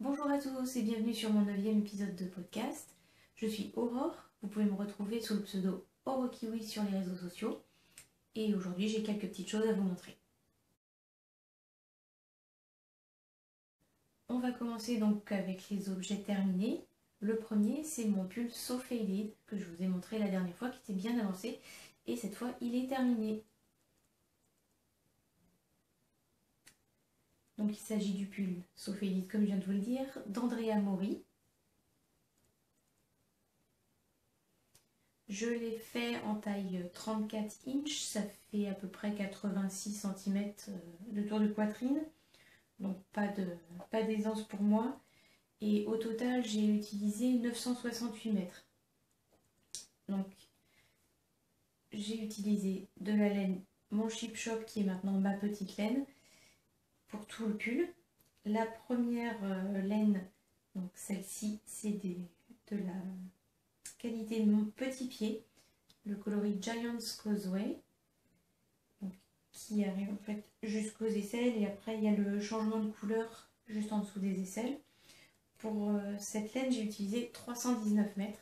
Bonjour à tous et bienvenue sur mon 9e épisode de podcast. Je suis Aurore, vous pouvez me retrouver sous le pseudo Orokiwi sur les réseaux sociaux. Et aujourd'hui j'ai quelques petites choses à vous montrer. On va commencer donc avec les objets terminés. Le premier c'est mon pull So Faded que je vous ai montré la dernière fois qui était bien avancé. Et cette fois il est terminé. Donc il s'agit du pull So Faded comme je viens de vous le dire d'Andrea Mori. Je l'ai fait en taille 34 inches, ça fait à peu près 86 cm de tour de poitrine, donc pas d'aisance pour moi. Et au total, j'ai utilisé 968 mètres. Donc, j'ai utilisé de la laine Mon Chip Shop, qui est maintenant ma petite laine, pour tout le pull. La première laine, donc celle-ci, c'est de la qualité de mon petit pied, le coloris Giant's Causeway, donc, qui arrive en fait jusqu'aux aisselles, et après il y a le changement de couleur juste en dessous des aisselles. Pour cette laine, j'ai utilisé 319 mètres.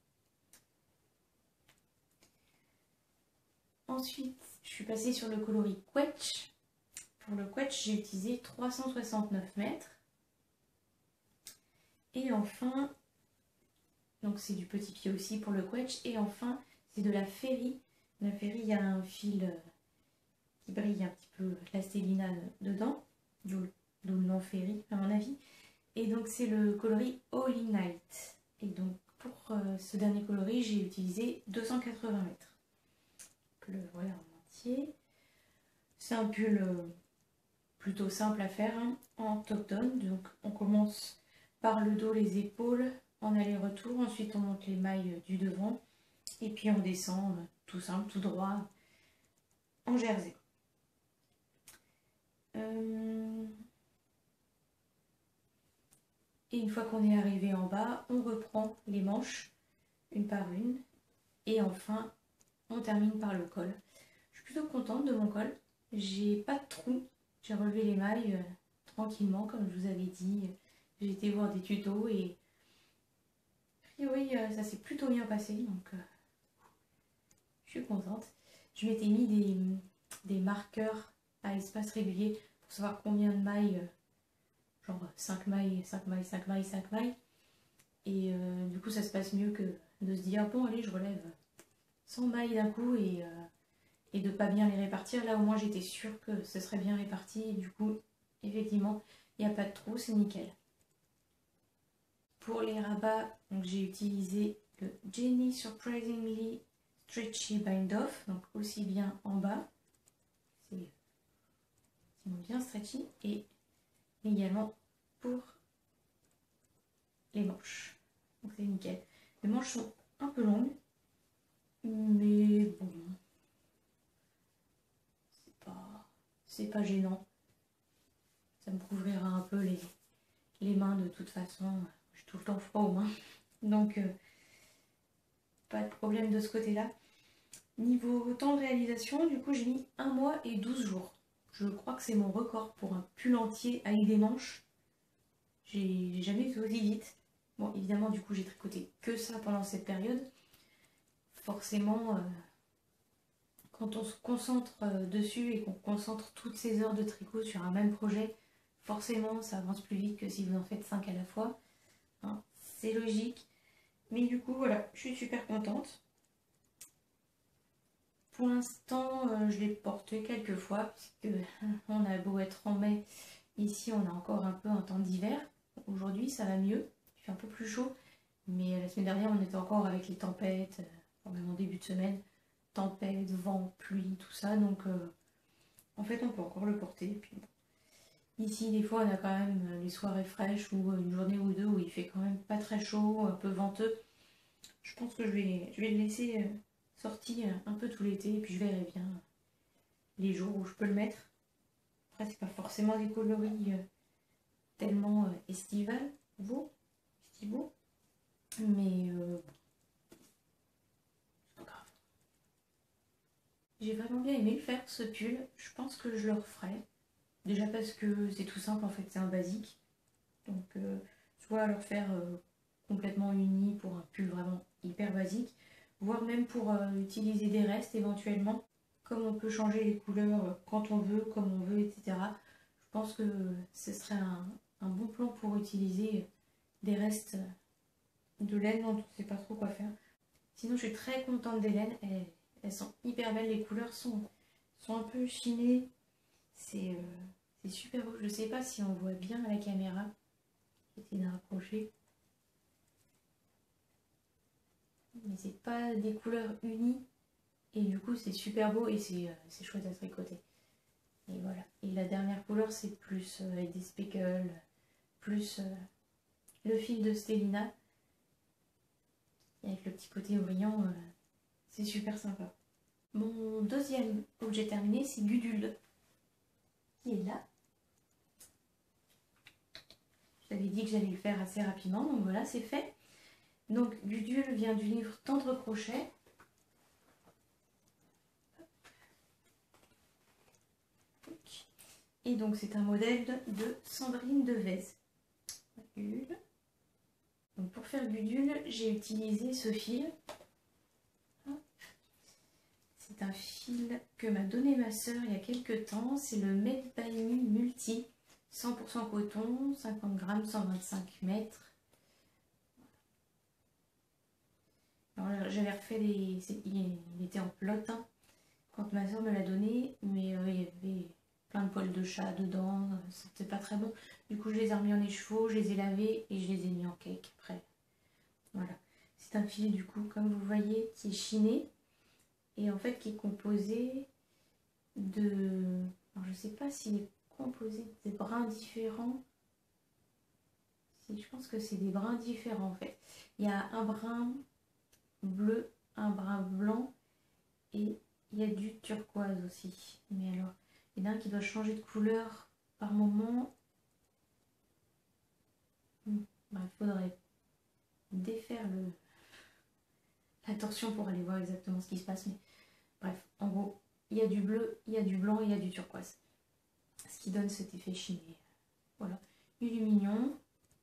Ensuite, je suis passée sur le coloris Quetch. Pour le Quetch, j'ai utilisé 369 mètres. Et enfin, donc c'est du petit pied aussi pour le Quetch. Et enfin, c'est de la Fairy. La Fairy, il y a un fil qui brille un petit peu, la stélina dedans, d'où le nom Fairy à mon avis. Et donc c'est le coloris Holy Night. Et donc pour ce dernier coloris, j'ai utilisé 280 mètres. Donc le voilà en entier. C'est un pull plutôt simple à faire, hein, en top-down. Donc on commence par le dos, les épaules, en aller-retour. Ensuite on monte les mailles du devant. Et puis on descend tout simple, tout droit, en jersey. Et une fois qu'on est arrivé en bas, on reprend les manches une par une. Et enfin, on termine par le col. Je suis plutôt contente de mon col. J'ai pas de trou. J'ai relevé les mailles tranquillement, comme je vous avais dit. J'ai été voir des tutos et a priori, ça s'est plutôt bien passé. Donc, je suis contente. Je m'étais mis des marqueurs à espace régulier pour savoir combien de mailles, genre 5 mailles, 5 mailles, 5 mailles, 5 mailles. Et du coup, ça se passe mieux que de se dire, bon, allez, je relève 100 mailles d'un coup et de pas bien les répartir. Là, au moins, j'étais sûre que ce serait bien réparti. Et du coup, effectivement, il n'y a pas de trou, c'est nickel. Pour les rabats, j'ai utilisé le Jenny Surprisingly Stretchy Bind Off, donc aussi bien en bas, c'est bien stretchy, et également pour les manches. Donc c'est nickel. Les manches sont un peu longues, mais bon, c'est pas gênant. Ça me couvrira un peu les mains de toute façon. J'ai tout le temps froid aux mains. Donc, pas de problème de ce côté-là. Niveau temps de réalisation, du coup, j'ai mis 1 mois et 12 jours. Je crois que c'est mon record pour un pull entier avec des manches. J'ai jamais fait aussi vite. Bon, évidemment, du coup, j'ai tricoté que ça pendant cette période. Forcément, quand on se concentre dessus et qu'on concentre toutes ces heures de tricot sur un même projet, forcément, ça avance plus vite que si vous en faites 5 à la fois. Hein, c'est logique. Mais du coup, voilà, je suis super contente. Pour l'instant, je l'ai porté quelques fois, parce que on a beau être en mai, ici on a encore un peu un temps d'hiver. Aujourd'hui, ça va mieux, il fait un peu plus chaud, mais la semaine dernière, on était encore avec les tempêtes, même en début de semaine, tempêtes, vent, pluie, tout ça, donc en fait, on peut encore le porter. Et puis, ici, des fois, on a quand même les soirées fraîches ou une journée ou deux où il fait quand même pas très chaud, un peu venteux. Je pense que je vais le laisser sorti un peu tout l'été et puis je verrai bien les jours où je peux le mettre. Après, c'est pas forcément des coloris tellement estivaux, mais c'est pas grave. J'ai vraiment bien aimé le faire ce pull. Je pense que je le referai. Déjà parce que c'est tout simple en fait, c'est un basique. Donc soit leur faire complètement uni pour un pull vraiment hyper basique, voire même pour utiliser des restes éventuellement, comme on peut changer les couleurs quand on veut, comme on veut, etc. Je pense que ce serait un bon plan pour utiliser des restes de laine dont on ne sait pas trop quoi faire. Sinon, je suis très contente des laines, elles sont hyper belles, les couleurs sont un peu chinées, c'est super beau. Je ne sais pas si on voit bien à la caméra, j'essaie de rapprocher. Mais c'est pas des couleurs unies et du coup c'est super beau et c'est chouette à tricoter. Et voilà. Et la dernière couleur c'est plus avec des speckles, plus le fil de Stellina. Et avec le petit côté brillant, c'est super sympa. Mon deuxième objet terminé c'est Gudule, qui est là. Je t'avais dit que j'allais le faire assez rapidement, donc voilà, c'est fait. Donc Gudule vient du livre Tendre Crochet. Et donc c'est un modèle de Sandrine Devez. Donc pour faire Gudule, j'ai utilisé ce fil. C'est un fil que m'a donné ma soeur il y a quelques temps. C'est le Made by Me Multi. 100% coton, 50 grammes, 125 mètres. Alors j'avais refait les... Il était en plot hein, quand ma soeur me l'a donné, mais il y avait plein de poils de chat dedans, c'était pas très bon. Du coup je les ai remis en écheveau, je les ai lavés et je les ai mis en cake après. Voilà. C'est un fil du coup, comme vous voyez, qui est chiné et en fait qui est composé de... Alors je sais pas s'il est composé des brins différents. Si, je pense que c'est des brins différents en fait. Il y a un brin bleu, un brin blanc et il y a du turquoise aussi. Mais alors, il y en a un qui doit changer de couleur par moment. Il faudrait défaire la torsion pour aller voir exactement ce qui se passe. Mais bref, en gros, il y a du bleu, il y a du blanc, il y a du turquoise. Ce qui donne cet effet chiné. Voilà. Il est mignon.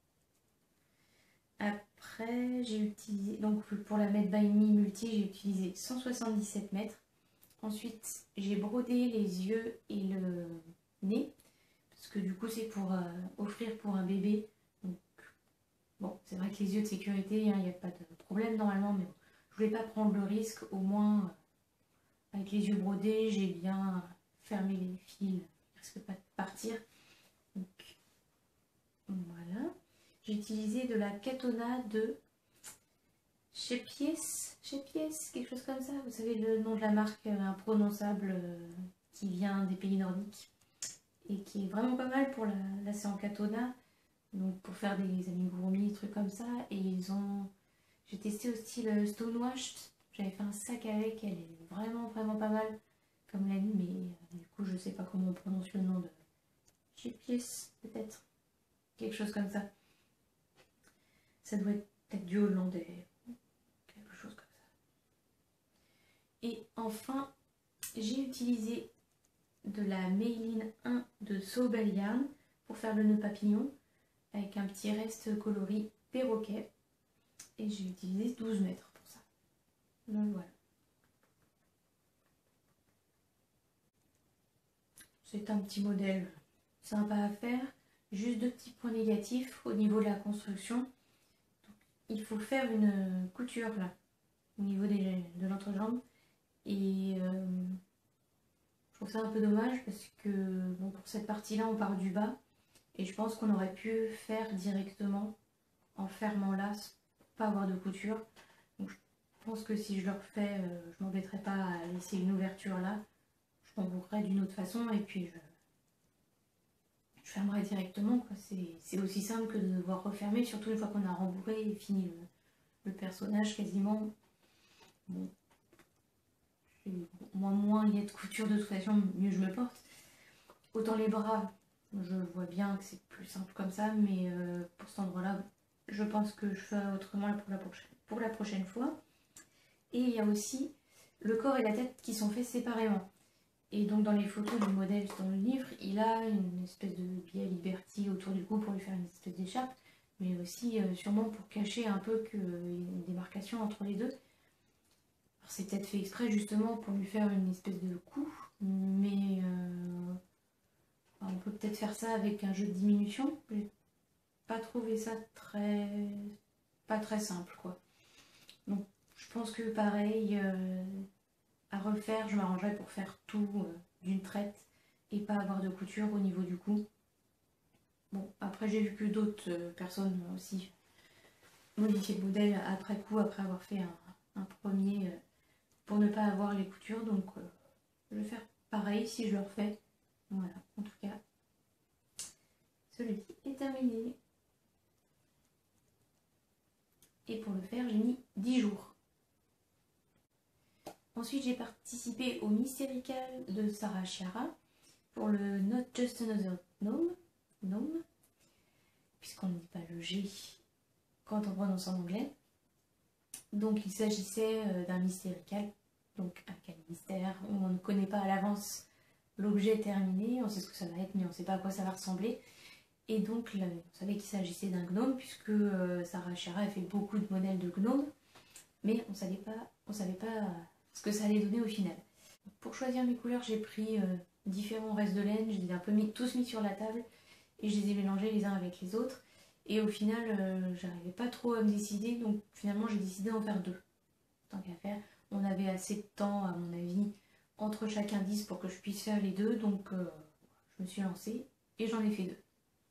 Après, j'ai utilisé, donc pour la Made by Me Multi, j'ai utilisé 177 mètres. Ensuite, j'ai brodé les yeux et le nez. Parce que du coup, c'est pour offrir pour un bébé. Donc, bon, c'est vrai que les yeux de sécurité, il n'y a pas de problème normalement. Mais bon, je voulais pas prendre le risque. Au moins, avec les yeux brodés, j'ai bien fermé les fils. Il risque pas de partir. Donc, voilà. J'ai utilisé de la Katona de chez Pièce, quelque chose comme ça. Vous savez le nom de la marque imprononçable qui vient des pays nordiques et qui est vraiment pas mal pour là c'est en Katona, donc pour faire des amigurumis, des trucs comme ça. Et j'ai testé au style Stonewashed. J'avais fait un sac avec, elle est vraiment pas mal comme laine, mais du coup je sais pas comment on prononce le nom de chez Pièce, peut-être quelque chose comme ça. Ça doit être peut-être du hollandais, quelque chose comme ça. Et enfin, j'ai utilisé de la Meiline 1 de Sobel Yarn pour faire le nœud papillon avec un petit reste coloris perroquet. Et j'ai utilisé 12 mètres pour ça. Donc voilà. C'est un petit modèle sympa à faire. Juste deux petits points négatifs au niveau de la construction. Il faut faire une couture là, au niveau de l'entrejambe. Et je trouve ça un peu dommage parce que bon, pour cette partie-là, on part du bas. Et je pense qu'on aurait pu faire directement en fermant là, pour pas avoir de couture. Donc je pense que si je le refais, je m'embêterai pas à laisser une ouverture là. Je rembourrerai d'une autre façon et puis je fermerai directement. C'est aussi simple que de devoir refermer, surtout une fois qu'on a rembourré et fini le personnage quasiment. Bon. Moins il y a de couture de toute façon, mieux je me porte. Autant les bras, je vois bien que c'est plus simple comme ça, mais pour cet endroit-là, je pense que je ferai autrement pour la prochaine fois. Et il y a aussi le corps et la tête qui sont faits séparément. Et donc dans les photos du modèle dans le livre, il a une espèce de biais Liberty autour du cou pour lui faire une espèce d'écharpe, mais aussi sûrement pour cacher un peu qu'il y a une démarcation entre les deux. C'est peut-être fait exprès justement pour lui faire une espèce de cou, mais on peut peut-être faire ça avec un jeu de diminution. J'ai pas trouvé ça pas très simple quoi. Donc je pense que pareil, à refaire, je m'arrangerais pour faire tout d'une traite et pas avoir de couture au niveau du cou. Bon, après j'ai vu que d'autres personnes ont aussi modifié le modèle après coup, après avoir fait un premier pour ne pas avoir les coutures, donc je vais faire pareil si je le refais. Voilà, en tout cas, celui-ci est terminé. Et pour le faire, j'ai mis 10 jours. Ensuite, j'ai participé au Mystérical de Sarah Chiara pour le Not Just Another Gnome, puisqu'on ne dit pas le G quand on prononce en anglais. Donc il s'agissait d'un mystérical, donc un mystère où on ne connaît pas à l'avance l'objet terminé, on sait ce que ça va être mais on ne sait pas à quoi ça va ressembler. Et donc là, on savait qu'il s'agissait d'un gnome puisque Sarah Chiara a fait beaucoup de modèles de gnomes, mais on savait pas ce que ça allait donner au final. Pour choisir mes couleurs, j'ai pris différents restes de laine, je les ai un peu tous mis sur la table et je les ai mélangés les uns avec les autres. Et au final, j'arrivais pas trop à me décider, donc finalement j'ai décidé d'en faire 2. Tant qu'à faire, on avait assez de temps, à mon avis, entre chaque indice pour que je puisse faire les 2, donc je me suis lancée et j'en ai fait 2.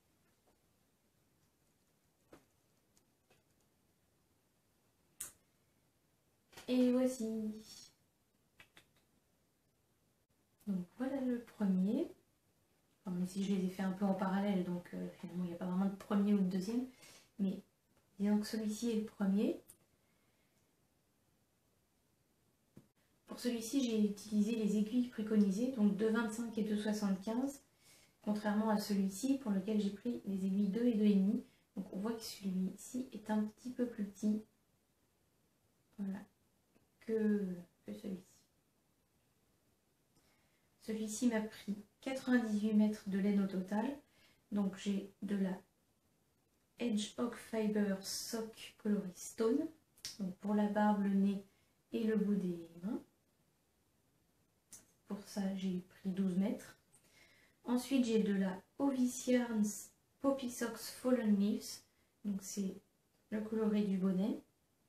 Et voici. Donc voilà le premier. Enfin, même si je les ai fait un peu en parallèle, donc finalement il n'y a pas vraiment de premier ou de deuxième. Mais disons que celui-ci est le premier. Pour celui-ci, j'ai utilisé les aiguilles préconisées, donc 2,25 et 2,75, contrairement à celui-ci pour lequel j'ai pris les aiguilles 2 et 2,5. Donc on voit que celui-ci est un petit peu plus petit, voilà, que celui-ci. Celui-ci m'a pris 98 mètres de laine au total, donc j'ai de la Edge Oak Fiber Sock coloris Stone, donc pour la barbe, le nez et le bout des mains. Pour ça, j'ai pris 12 mètres. Ensuite, j'ai de la Ovis Yarns Poppy Socks Fallen Leaves. Donc, c'est le coloris du bonnet.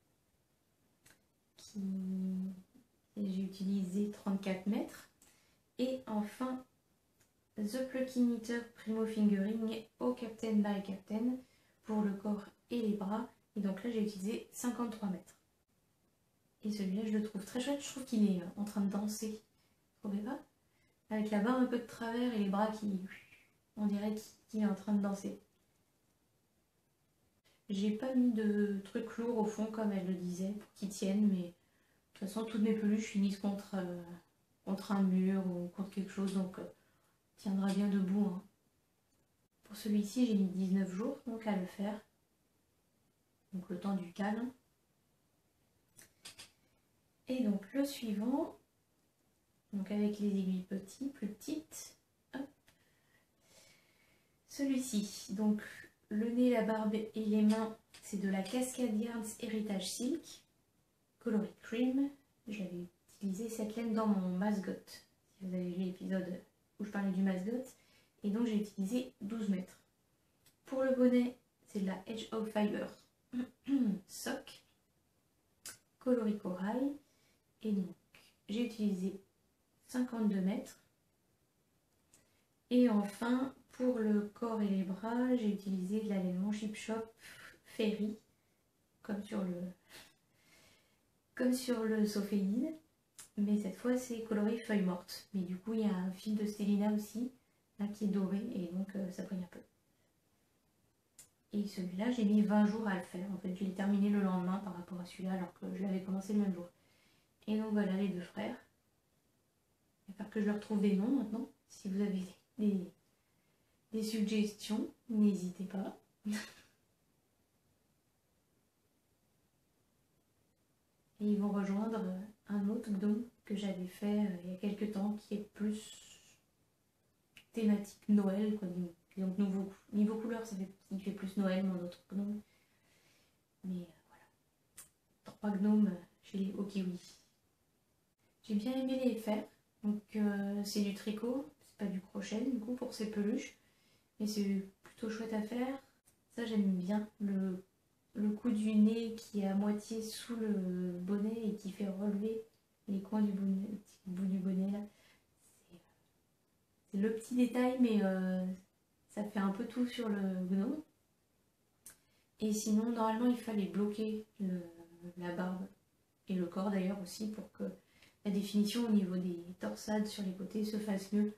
J'ai utilisé 34 mètres. Et enfin, The Plucky Knitter Primo Fingering au Captain by Captain pour le corps et les bras. Et donc là, j'ai utilisé 53 mètres. Et celui-là, je le trouve très chouette. Je trouve qu'il est en train de danser. Vous trouvez pas? Avec la barre un peu de travers et les bras qui... On dirait qu'il est en train de danser. J'ai pas mis de trucs lourds au fond comme elle le disait pour qu'ils tiennent, mais de toute façon toutes mes peluches finissent contre un mur ou contre quelque chose, donc tiendra bien debout. Hein. Pour celui-ci j'ai mis 19 jours donc à le faire. Donc le temps du calme. Et donc le suivant, donc avec les aiguilles plus petites. Hop. Celui-ci, donc le nez, la barbe et les mains, c'est de la Cascade Yarns Heritage Silk, coloris cream. J'avais utilisé cette laine dans mon mascot, si vous avez vu l'épisode où je parlais du mascot. Et donc j'ai utilisé 12 mètres. Pour le bonnet, c'est de la Edge of Fiber Sock, coloris corail. Et donc j'ai utilisé 52 mètres. Et enfin, pour le corps et les bras, j'ai utilisé de la laine Mon Chip Shop Fairy, comme sur le Sophéide, mais cette fois c'est coloré feuille morte. Mais du coup, il y a un fil de Stélina aussi, là qui est doré, et donc ça brille un peu. Et celui-là, j'ai mis 20 jours à le faire. En fait, je l'ai terminé le lendemain par rapport à celui-là, alors que je l'avais commencé le même jour. Et donc voilà les deux frères. Il va falloir que je leur trouve des noms maintenant. Si vous avez des suggestions, n'hésitez pas. Et ils vont rejoindre un autre gnome que j'avais fait il y a quelques temps, qui est plus thématique Noël, quoi. Donc niveau couleur, il fait plus Noël, mon autre gnome. Mais voilà, 3 gnomes chez les Okiwi. J'ai bien aimé les faire. Donc c'est du tricot, c'est pas du crochet du coup pour ces peluches. Mais c'est plutôt chouette à faire. Ça j'aime bien, le coup du nez qui est à moitié sous le bonnet et qui fait relever les coins du bonnet, le petit bout du bonnet là. C'est le petit détail, mais ça fait un peu tout sur le gnome. Et sinon, normalement, il fallait bloquer la barbe et le corps d'ailleurs aussi pour que la définition au niveau des torsades sur les côtés se fasse mieux.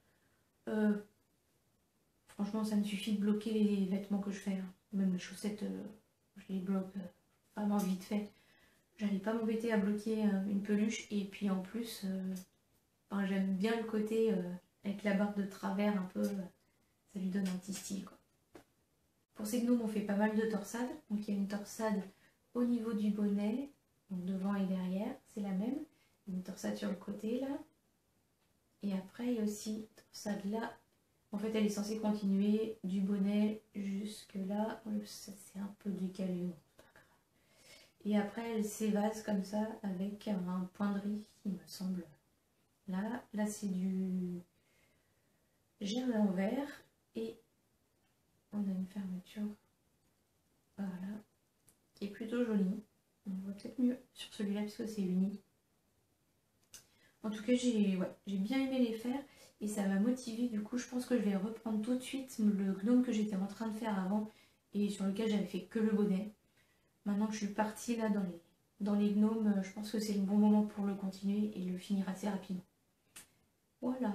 Franchement, ça me suffit de bloquer les vêtements que je fais. Hein. Même les chaussettes, je les bloque vraiment vite fait. J'allais pas m'embêter à bloquer une peluche. Et puis en plus, j'aime bien le côté avec la barbe de travers un peu. Ça lui donne un petit style, quoi. Pour ces gnomes, on fait pas mal de torsades. Donc il y a une torsade au niveau du bonnet, donc devant et derrière, c'est la même. Une torsade sur le côté là. Et après, il y a aussi une torsade là. En fait, elle est censée continuer du bonnet jusque là. Ça c'est un peu décalé, bon, c'est pas grave. Et après, elle s'évase comme ça avec un point de riz, il me semble. Là c'est du germe en verre et on a une fermeture, voilà, qui est plutôt jolie. On voit peut-être mieux sur celui-là puisque c'est uni. En tout cas, j'ai bien aimé les faire et ça m'a motivé. Du coup, je pense que je vais reprendre tout de suite le gnome que j'étais en train de faire avant et sur lequel j'avais fait que le bonnet. Maintenant que je suis partie là dans les gnomes, je pense que c'est le bon moment pour le continuer et le finir assez rapidement. Voilà.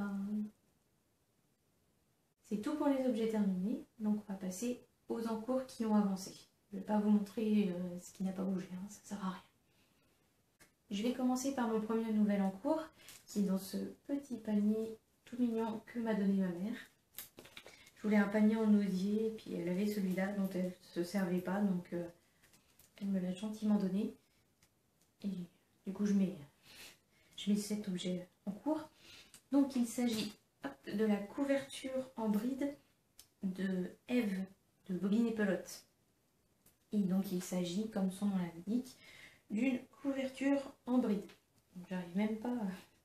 C'est tout pour les objets terminés, donc on va passer aux encours qui ont avancé. Je ne vais pas vous montrer ce qui n'a pas bougé, hein, ça ne sert à rien. Je vais commencer par mon premier nouvel encours, qui est dans ce petit panier tout mignon que m'a donné ma mère. Je voulais un panier en osier, et puis elle avait celui-là dont elle ne se servait pas, donc elle me l'a gentiment donné. Et du coup je mets cet objet en cours. Donc il s'agit de la couverture en bride de Eve de Bobine et Pelote. Et donc il s'agit, comme son nom l'indique, d'une couverture en bride. J'arrive même pas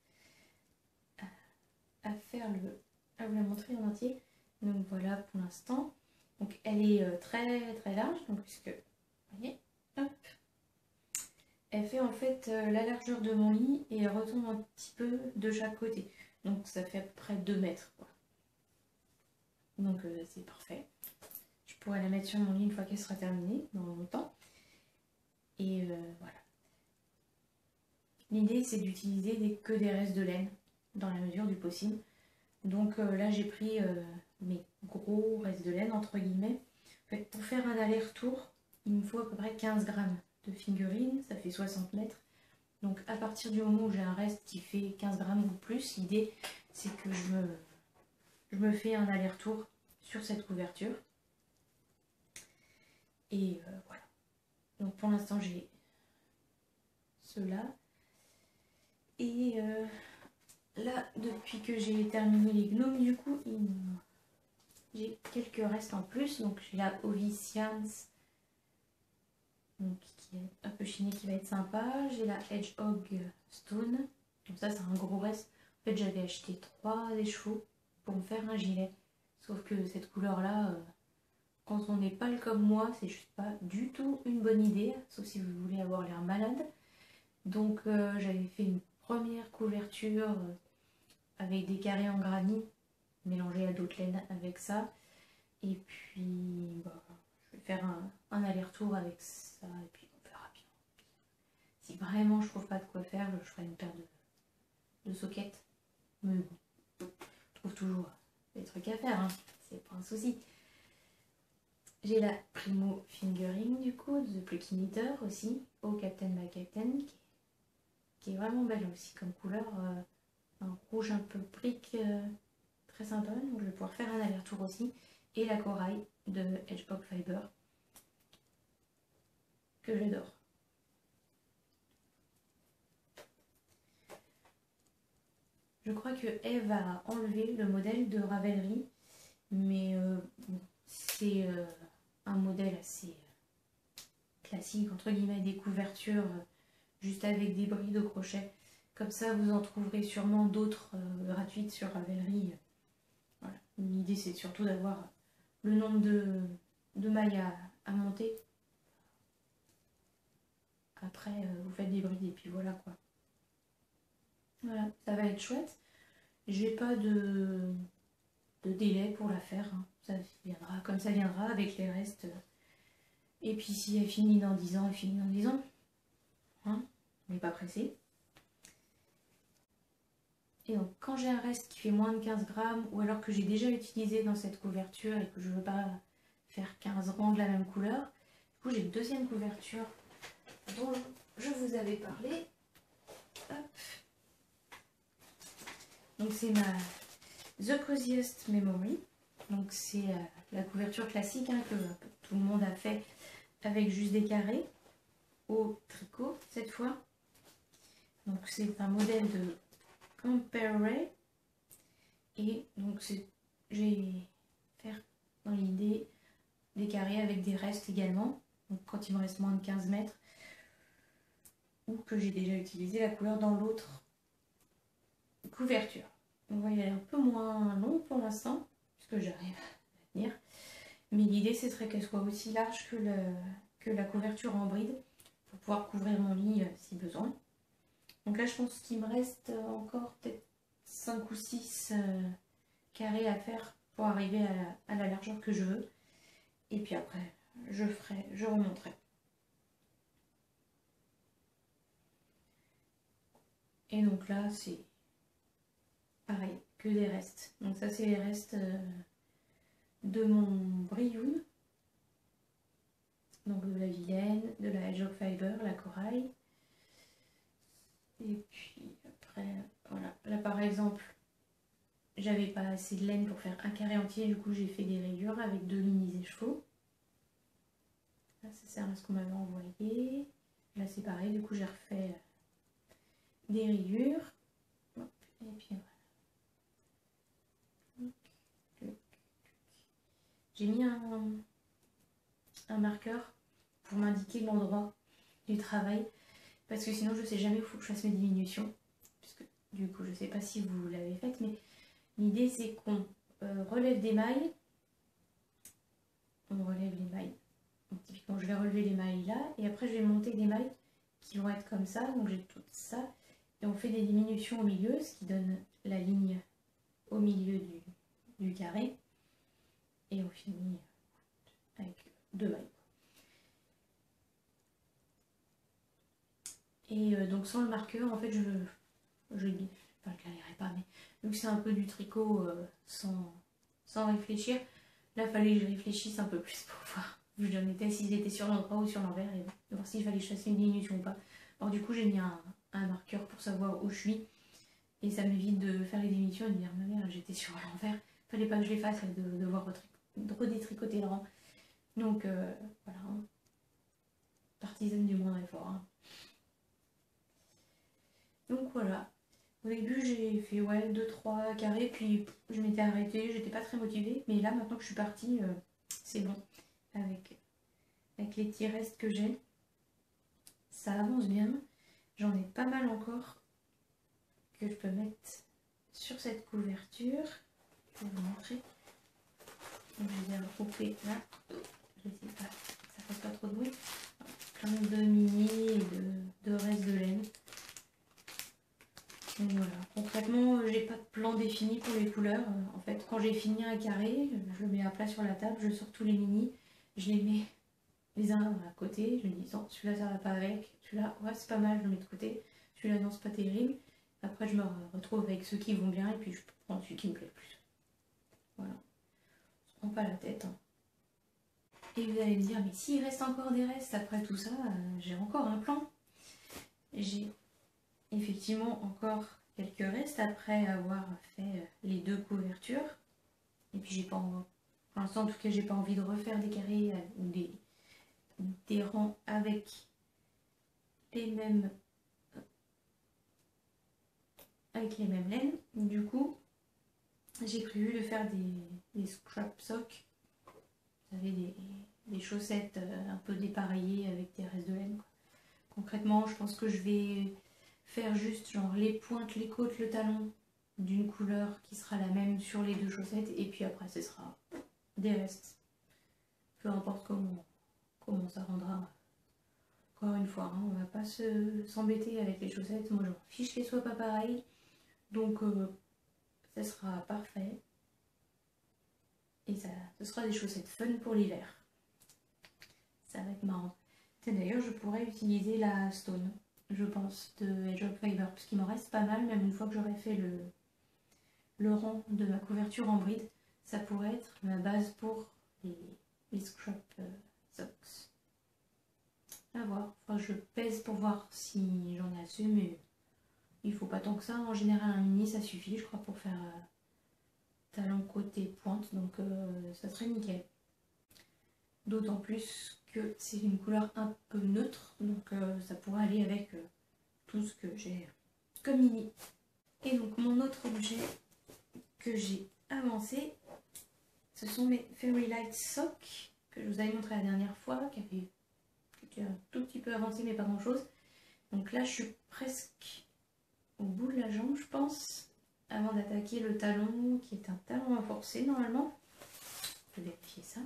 à faire à vous la montrer en entier. Donc voilà pour l'instant. Donc elle est très très large, donc puisque vous voyez, hop, elle fait en fait la largeur de mon lit et elle retombe un petit peu de chaque côté. Donc ça fait à peu près 2 mètres, quoi. Donc c'est parfait. Je pourrais la mettre sur mon lit une fois qu'elle sera terminée dans longtemps. Et voilà. L'idée c'est d'utiliser que des restes de laine dans la mesure du possible. Donc là j'ai pris mes gros restes de laine entre guillemets. En fait, pour faire un aller-retour, il me faut à peu près 15 grammes de figurines, ça fait 60 mètres. Donc à partir du moment où j'ai un reste qui fait 15 grammes ou plus, l'idée c'est que je me fais un aller-retour sur cette couverture. Et voilà. Donc pour l'instant j'ai ceux-là. Et là, depuis que j'ai terminé les gnomes, du coup, j'ai quelques restes en plus. Donc j'ai la Ovicians, donc, qui est un peu chinée, qui va être sympa. J'ai la Hedgehog Stone. Donc ça, c'est un gros reste. En fait, j'avais acheté 3 écheveaux pour me faire un gilet. Sauf que cette couleur-là, quand on n'est pâle comme moi, c'est juste pas du tout une bonne idée. Sauf si vous voulez avoir l'air malade. Donc j'avais fait une première couverture avec des carrés en granit mélangés à d'autres laines avec ça. Et puis je vais faire un aller-retour avec ça et puis on verra bien. Si vraiment je trouve pas de quoi faire, je ferai une paire de sockets. Mais bon, je trouve toujours des trucs à faire, hein. C'est pas un souci. J'ai la Primo Fingering du coup, de The Plucky Knitter aussi, au Captain by Captain, qui est vraiment belle aussi comme couleur. Un rouge un peu brique, très sympa, donc je vais pouvoir faire un aller-retour aussi. Et la corail de Hedgehog Fiber, que j'adore. Je crois que Eve a enlevé le modèle de Ravelry, mais bon, c'est un modèle assez classique, entre guillemets, des couvertures juste avec des brides au crochet. Comme ça, vous en trouverez sûrement d'autres gratuites sur Ravelry. Voilà. L'idée, c'est surtout d'avoir le nombre de mailles à monter. Après, vous faites des brides et puis voilà quoi. Voilà, ça va être chouette. J'ai pas de délai pour la faire. Hein. Ça viendra comme ça viendra avec les restes. Et puis si elle finit dans 10 ans, elle finit dans 10 ans. Hein, on n'est pas pressé. Et donc quand j'ai un reste qui fait moins de 15 grammes, ou alors que j'ai déjà utilisé dans cette couverture et que je ne veux pas faire 15 rangs de la même couleur, du coup j'ai une deuxième couverture dont je vous avais parlé. Hop. Donc c'est ma The Coziest Memory. Donc c'est la couverture classique hein, que tout le monde a fait avec juste des carrés au tricot cette fois. Donc c'est un modèle de Comparay. Et donc j'ai faire dans l'idée des carrés avec des restes également. Donc quand il me reste moins de 15 mètres. Ou que j'ai déjà utilisé la couleur dans l'autre couverture. On va y aller un peu moins long pour l'instant, puisque j'arrive à tenir. Mais l'idée, ce serait qu'elle soit aussi large que la couverture en bride, pour pouvoir couvrir mon lit si besoin. Donc là, je pense qu'il me reste encore peut-être 5 ou 6 carrés à faire pour arriver à la largeur que je veux. Et puis après, je remonterai. Et donc là, c'est pareil, que des restes. Donc ça, c'est les restes de mon Brioun. Donc de la Vilaine, de la Hedgehog Fiber, la corail. Et puis après, voilà. Là par exemple, j'avais pas assez de laine pour faire un carré entier, du coup j'ai fait des rayures avec 2 mini écheveaux. Là ça sert à ce qu'on m'avait envoyé. Là c'est pareil, du coup j'ai refait des rayures. Hop, et puis voilà. J'ai mis un marqueur pour m'indiquer l'endroit du travail. Parce que sinon je sais jamais où il faut que je fasse mes diminutions. Puisque du coup je sais pas si vous l'avez fait, mais l'idée c'est qu'on relève des mailles. On relève les mailles. Donc typiquement je vais relever les mailles là. Et après je vais monter des mailles qui vont être comme ça. Donc j'ai tout ça. Et on fait des diminutions au milieu, ce qui donne la ligne au milieu du carré. Et on finit avec 2 mailles. Et donc sans le marqueur, en fait, je la lirai pas, mais vu que c'est un peu du tricot sans réfléchir, là, il fallait que je réfléchisse un peu plus pour voir où j'en étais, s'ils étaient sur l'endroit ou sur l'envers, et voir s'il fallait que je fasse une diminution ou pas. Alors du coup, j'ai mis un marqueur pour savoir où je suis, et ça m'évite de faire les diminutions et de dire, mais merde, j'étais sur l'envers, fallait pas que je les fasse, et de devoir redétricoter le rang. Donc, voilà, hein. Partisane du moindre effort. Hein. Donc voilà, au début j'ai fait ouais 2-3 carrés, puis je m'étais arrêtée, j'étais pas très motivée, mais là maintenant que je suis partie, c'est bon, avec les petits restes que j'ai, ça avance bien, j'en ai pas mal encore que je peux mettre sur cette couverture, pour vous montrer, donc je vais regrouper là, je sais pas, ça fasse pas trop de bruit, plein de mini et de restes de laine. Donc voilà, concrètement, j'ai pas de plan défini pour les couleurs. En fait, quand j'ai fini un carré, je le mets à plat sur la table, je sors tous les mini, je les mets les uns à côté, je me dis non, celui-là ça va pas avec, celui-là ouais c'est pas mal, je le mets de côté, celui-là non c'est pas terrible. Après je me retrouve avec ceux qui vont bien et puis je prends celui qui me plaît le plus. Voilà, on se prend pas la tête. Hein. Et vous allez me dire, mais s'il reste encore des restes après tout ça, j'ai encore un plan. J'ai effectivement encore quelques restes après avoir fait les 2 couvertures. Et puis j'ai pas pour l'instant en tout cas j'ai pas envie de refaire des carrés ou des, des rangs avec les mêmes avec les mêmes laines. Du coup, j'ai prévu de faire des scrap socks. Vous savez, des chaussettes un peu dépareillées avec des restes de laine, quoi. Concrètement, je pense que je vais faire juste genre les pointes, les côtes, le talon d'une couleur qui sera la même sur les deux chaussettes. Et puis après, ce sera des restes. Peu importe comment ça rendra. Encore une fois, hein, on va pas s'embêter avec les chaussettes. Moi, je m'en fiche qu'elles soient pas pareilles. Donc, ça sera parfait. Et ce sera des chaussettes fun pour l'hiver. Ça va être marrant. D'ailleurs, je pourrais utiliser la Stone, je pense, de Edge of Fiber, parce qu'il m'en reste pas mal, même une fois que j'aurai fait le rang de ma couverture en bride. Ça pourrait être ma base pour les scrap socks. À voir. Enfin, je pèse pour voir si j'en ai assez, mais il faut pas tant que ça. En général, un mini, ça suffit, je crois, pour faire talon, côté, pointe. Donc, ça serait nickel. D'autant plus que c'est une couleur un peu neutre. Donc, ça pourrait aller avec tout ce que j'ai comme mini. Et donc, mon autre objet que j'ai avancé, ce sont mes Fairy Light Socks que je vous avais montré la dernière fois, qui était un tout petit peu avancé mais pas grand chose. Donc là je suis presque au bout de la jambe, je pense, avant d'attaquer le talon qui est un talon renforcé normalement. Je vais vérifier ça.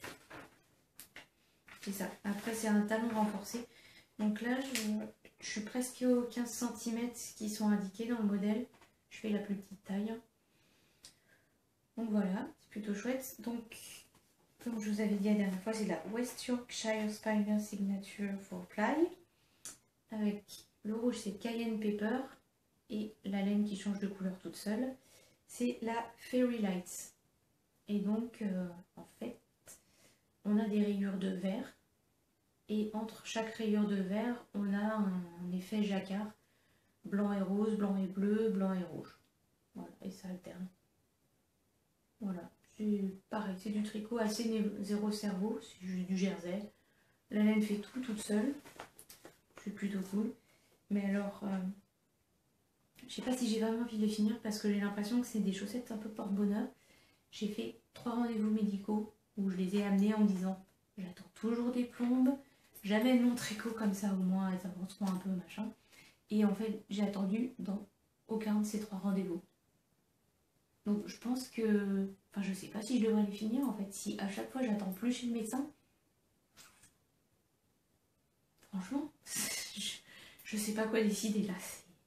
C'est ça, après c'est un talon renforcé. Donc là je suis presque aux 15 cm qui sont indiqués dans le modèle. Je fais la plus petite taille. Donc voilà, c'est plutôt chouette. Donc, comme je vous avais dit la dernière fois, c'est de la West Yorkshire Spiner Signature 4-ply. Avec le rouge, c'est Cayenne Pepper. Et la laine qui change de couleur toute seule, c'est la Fairy Lights. Et donc, en fait, on a des rayures de vert. Et entre chaque rayure de vert, on a un effet jacquard. Blanc et rose, blanc et bleu, blanc et rouge. Voilà, et ça alterne. Voilà, c'est pareil, c'est du tricot assez zéro cerveau, c'est juste du jersey. La laine fait tout toute seule, c'est plutôt cool. Mais alors, je sais pas si j'ai vraiment envie de les finir parce que j'ai l'impression que c'est des chaussettes un peu porte-bonheur. J'ai fait 3 rendez-vous médicaux où je les ai amenés en me disant j'attends toujours des plombes, j'amène mon tricot comme ça au moins elles avanceront un peu machin. Et en fait, j'ai attendu dans aucun de ces 3 rendez-vous. Donc je pense que... Enfin je sais pas si je devrais les finir en fait. Si à chaque fois j'attends plus chez le médecin. Franchement, je sais pas quoi décider là.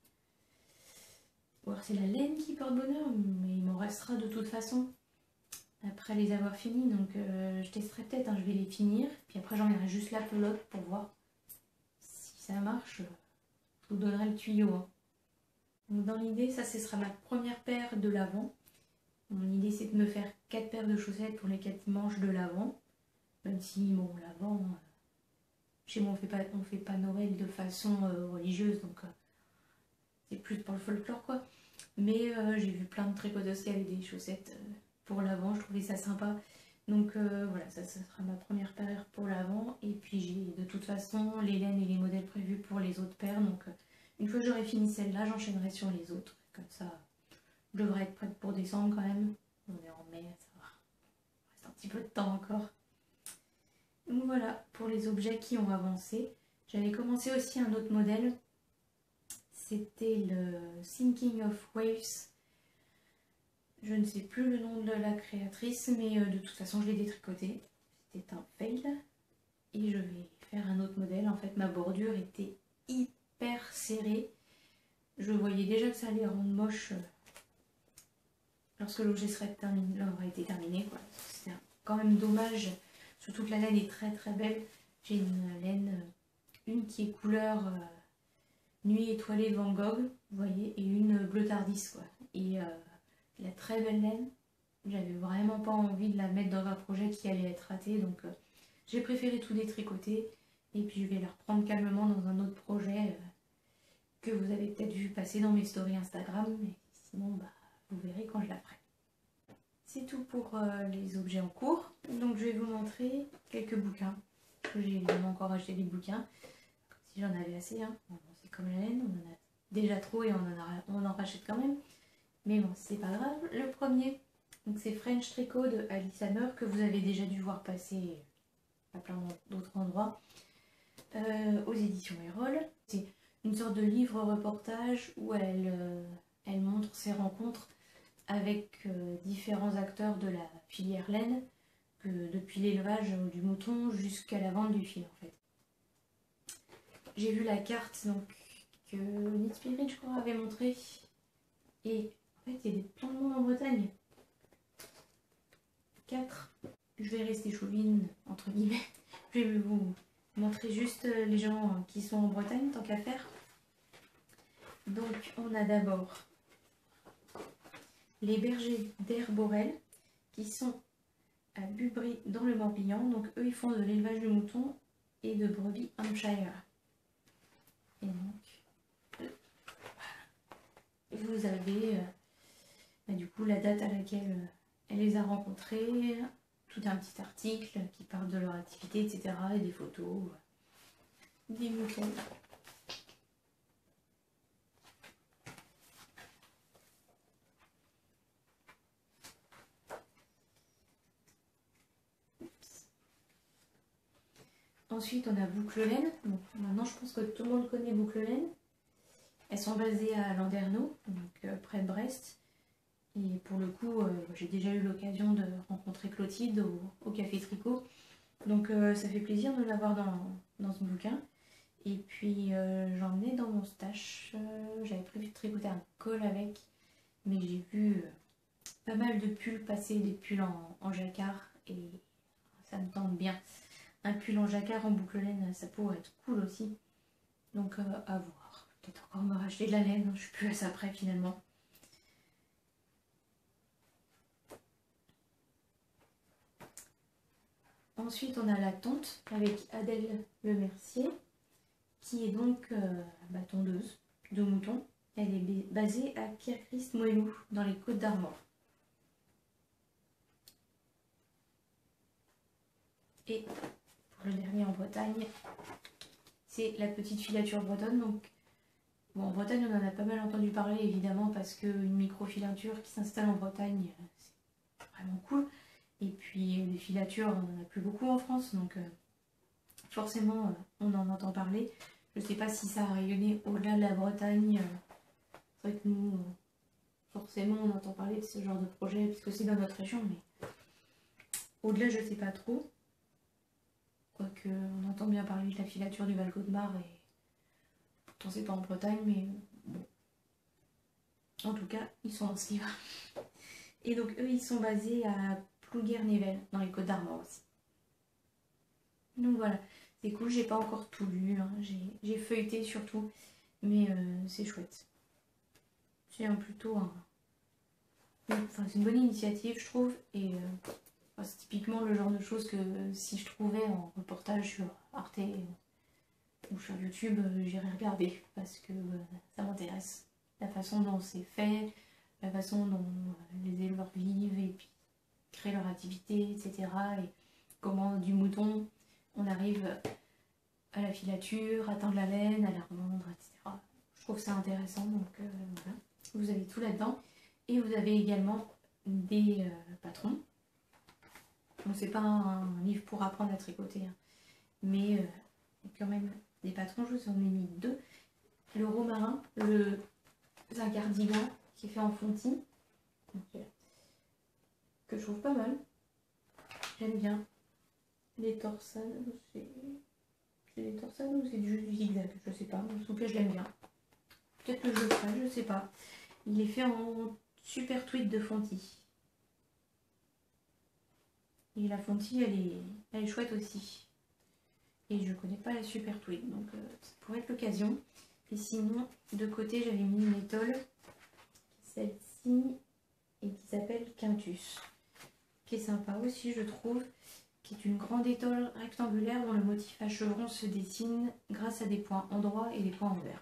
Ou alors c'est la laine qui porte bonheur, mais il m'en restera de toute façon. Après les avoir finis, donc je testerai peut-être, hein, je vais les finir. Puis après j'emmènerai juste la pelote pour voir si ça marche. Je vous donnerai le tuyau. Hein. Donc dans l'idée, ça ce sera ma première paire de l'avant. Mon idée c'est de me faire 4 paires de chaussettes pour les 4 manches de l'avant. Même si bon l'avant, chez moi on fait pas Noël de façon religieuse, donc c'est plus pour le folklore quoi. Mais j'ai vu plein de tricoteuses qui avaient des chaussettes pour l'avant, je trouvais ça sympa. Donc voilà, ça sera ma première paire pour l'avant. Et puis j'ai de toute façon les laines et les modèles prévus pour les autres paires. Donc une fois que j'aurai fini celle-là, j'enchaînerai sur les autres. Comme ça, je devrais être prête pour décembre quand même. On est en mai, ça va. Il reste un petit peu de temps encore. Donc voilà, pour les objets qui ont avancé. J'avais commencé aussi un autre modèle. C'était le Thinking of Waves. Je ne sais plus le nom de la créatrice, mais de toute façon je l'ai détricoté. C'était un fail. Et je vais faire un autre modèle. En fait, ma bordure était hyper serrée. Je voyais déjà que ça allait rendre moche lorsque l'objet aurait été terminé. C'était quand même dommage, surtout que la laine est très très belle. J'ai une laine, une qui est couleur nuit étoilée Van Gogh, vous voyez, et une bleu tardis quoi. Et la très belle laine, j'avais vraiment pas envie de la mettre dans un projet qui allait être raté, donc j'ai préféré tout détricoter. Et puis je vais la reprendre calmement dans un autre projet que vous avez peut-être vu passer dans mes stories Instagram, mais sinon bah, vous verrez quand je la ferai. C'est tout pour les objets en cours. Donc je vais vous montrer quelques bouquins. J'ai évidemment encore acheté des bouquins, comme si j'en avais assez. Hein. Bon, c'est comme la laine, on en a déjà trop et on en rachète quand même. Mais bon, c'est pas grave. Le premier, c'est French Tricot de Alice Hammer, que vous avez déjà dû voir passer à plein d'autres endroits, aux éditions Erol. C'est une sorte de livre-reportage où elle montre ses rencontres avec différents acteurs de la filière laine, depuis l'élevage du mouton jusqu'à la vente du fil en fait. J'ai vu la carte donc, que Knit Spirit je crois avait montré, et en fait il y a plein de monde en Bretagne. 4. Je vais rester chauvine entre guillemets, je vais vous montrer juste les gens qui sont en Bretagne tant qu'à faire. Donc on a d'abord les bergers d'Herborel qui sont à Bubry dans le Morbihan. Donc eux ils font de l'élevage de moutons et de brebis Hampshire. Et donc vous avez du coup la date à laquelle elle les a rencontrés, tout un petit article qui parle de leur activité, etc. et des photos des moutons. Ensuite, on a Boucle Laine. Bon, maintenant, je pense que tout le monde connaît Boucle Laine. Elles sont basées à Landerneau, donc près de Brest. Et pour le coup, j'ai déjà eu l'occasion de rencontrer Clotilde au Café Tricot. Donc ça fait plaisir de l'avoir dans ce bouquin. Et puis j'en ai dans mon stash. J'avais prévu de tricoter un col avec. Mais j'ai vu pas mal de pulls passer, des pulls en jacquard. Et ça me tente bien. Un pull en jacquard en boucle laine, ça pourrait être cool aussi. Donc à voir. Peut-être encore me racheter de la laine, je suis plus à ça près finalement. Ensuite on a la tonte avec Adèle Le Mercier, qui est donc tondeuse de moutons. Elle est basée à Pierre-Christ-Moellou, dans les Côtes d'Armor. Et pour le dernier en Bretagne, c'est la petite filature bretonne. Donc, bon, en Bretagne, on en a pas mal entendu parler, évidemment, parce qu'une micro-filature qui s'installe en Bretagne, c'est vraiment cool. Et puis, des filatures, on n'en a plus beaucoup en France, donc forcément, on en entend parler. Je ne sais pas si ça a rayonné au-delà de la Bretagne. C'est vrai que nous, forcément, on entend parler de ce genre de projet, puisque c'est dans notre région, mais au-delà, je ne sais pas trop. Quoique, on entend bien parler de la filature du Val-Gaudemar, et pourtant c'est pas en Bretagne, mais bon. En tout cas, ils sont en slip. Et donc, eux, ils sont basés à Plouguer-Nével, dans les Côtes d'Armor aussi. Donc voilà, c'est cool, j'ai pas encore tout lu, hein. J'ai feuilleté surtout, mais c'est chouette. C'est plutôt c'est une bonne initiative, je trouve, et c'est typiquement le genre de choses que si je trouvais en reportage sur Arte ou sur YouTube, j'irais regarder, parce que ça m'intéresse. La façon dont c'est fait, la façon dont les éleveurs vivent, et puis créent leur activité, etc. Et comment du mouton, on arrive à la filature, à teindre la laine, à la revendre, etc. Je trouve ça intéressant, donc voilà. Vous avez tout là-dedans. Et vous avez également des patrons. Donc c'est pas un livre pour apprendre à tricoter, hein. Mais quand même des patrons, je vous en ai mis 2. Le romarin, c'est un cardigan qui est fait en fontis, que je trouve pas mal. J'aime bien. Les torsades, c'est des torsades ou c'est juste du zigzag, je sais pas. En tout cas, je l'aime bien. Peut-être que je le ferai, je sais pas. Il est fait en super tweed de fontis. Et la fontie, elle est chouette aussi. Et je connais pas la super tweed, donc ça pourrait être l'occasion. Et sinon, de côté, j'avais mis une étole, celle-ci, et qui s'appelle Quintus, qui est sympa aussi, je trouve, qui est une grande étole rectangulaire dont le motif à chevrons se dessine grâce à des points endroits et des points envers.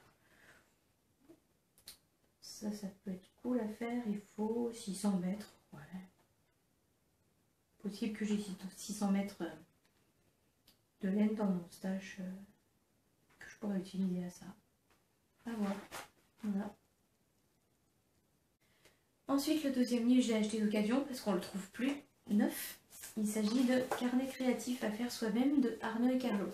Ça peut être cool à faire. Il faut 600 mètres. Ouais. Possible que j'ai 600 mètres de laine dans mon stash que je pourrais utiliser à ça. À voir. Voilà. Ensuite, le deuxième livre, je l'ai acheté d'occasion parce qu'on le trouve plus neuf. Il s'agit de Carnet créatif à faire soi-même de Arnaud et Carlos.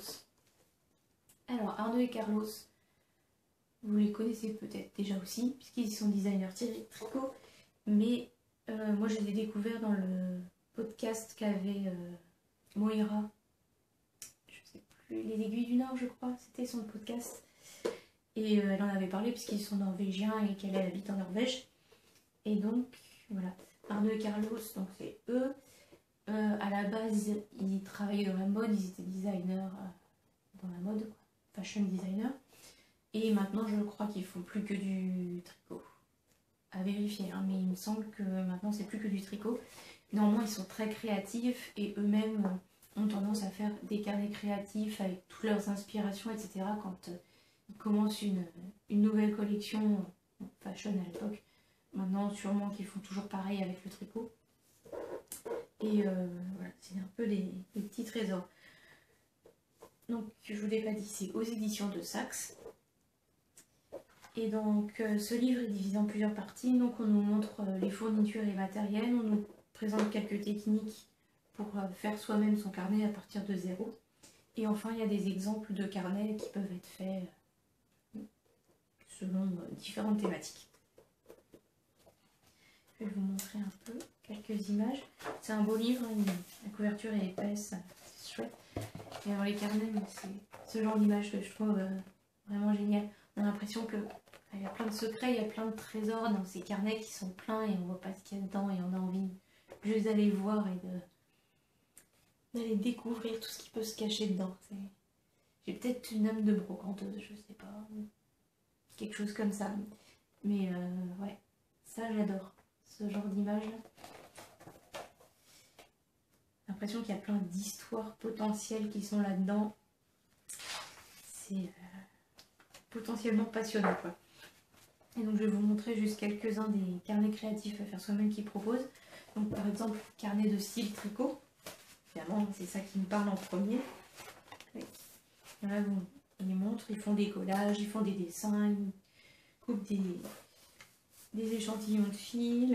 Alors, Arnaud et Carlos, vous les connaissez peut-être déjà aussi, puisqu'ils sont designers tricot, mais moi je les ai découverts dans le podcast qu'avait Moira, je sais plus, Les Aiguilles du Nord, je crois, c'était son podcast. Et elle en avait parlé puisqu'ils sont norvégiens et qu'elle habite en Norvège. Et donc, voilà, Arnaud et Carlos, donc c'est eux. À la base, ils travaillaient dans la mode, ils étaient designers dans la mode, quoi, fashion designer. Et maintenant, je crois qu'ils font plus que du tricot. À vérifier, hein, mais il me semble que maintenant, c'est plus que du tricot. Néanmoins, ils sont très créatifs et eux-mêmes ont tendance à faire des carnets créatifs avec toutes leurs inspirations, etc. Quand ils commencent une nouvelle collection fashion à l'époque. Maintenant, sûrement qu'ils font toujours pareil avec le tricot. Et voilà, c'est un peu des petits trésors. Donc, je vous l'ai pas dit, c'est aux éditions de Saxe. Et donc, ce livre est divisé en plusieurs parties. Donc, on nous montre les fournitures et matériels. On nous présente quelques techniques pour faire soi-même son carnet à partir de zéro. Et enfin, il y a des exemples de carnets qui peuvent être faits selon différentes thématiques. Je vais vous montrer un peu quelques images. C'est un beau livre, la couverture est épaisse, c'est chouette. Et alors les carnets, c'est ce genre d'image que je trouve vraiment génial. On a l'impression qu'il y a plein de secrets, il y a plein de trésors dans ces carnets qui sont pleins et on voit pas ce qu'il y a dedans et on a envie juste d'aller voir et d'aller découvrir tout ce qui peut se cacher dedans. J'ai peut-être une âme de brocanteuse, je sais pas, quelque chose comme ça. Mais ouais, ça j'adore, ce genre d'image. L'impression qu'il y a plein d'histoires potentielles qui sont là-dedans. C'est potentiellement passionnant, quoi. Et donc je vais vous montrer juste quelques-uns des carnets créatifs à faire soi-même qu'ils proposent. Donc par exemple, carnet de style tricot. Évidemment, c'est ça qui me parle en premier. Là, bon, ils les montrent, ils font des collages, ils font des dessins, ils coupent des échantillons de fil,